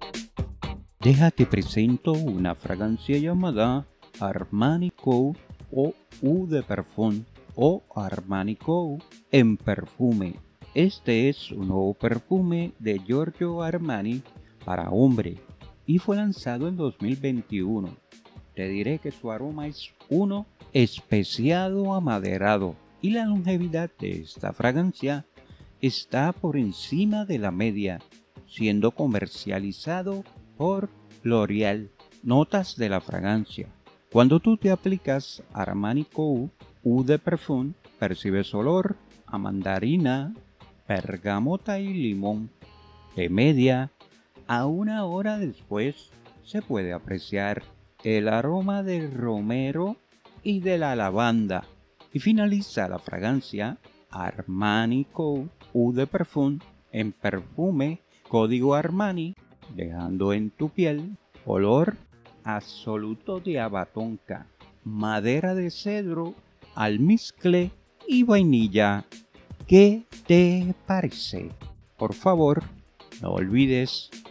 Deja que presento una fragancia llamada Armani Code o Eau de Parfum o Armani Code en perfume. Este es un nuevo perfume de Giorgio Armani para hombre y fue lanzado en 2021. Te diré que su aroma es uno especiado amaderado y la longevidad de esta fragancia está por encima de la media, siendo comercializado por L'Oréal. Notas de la fragancia. Cuando tú te aplicas Armani Code Eau de Parfum, percibes olor a mandarina, bergamota y limón. De media a una hora después se puede apreciar el aroma del romero y de la lavanda. Y finaliza la fragancia Armani Code Eau de Parfum en perfume código Armani, dejando en tu piel olor absoluto de abatonca, madera de cedro, almizcle y vainilla. ¿Qué te parece? Por favor, no olvides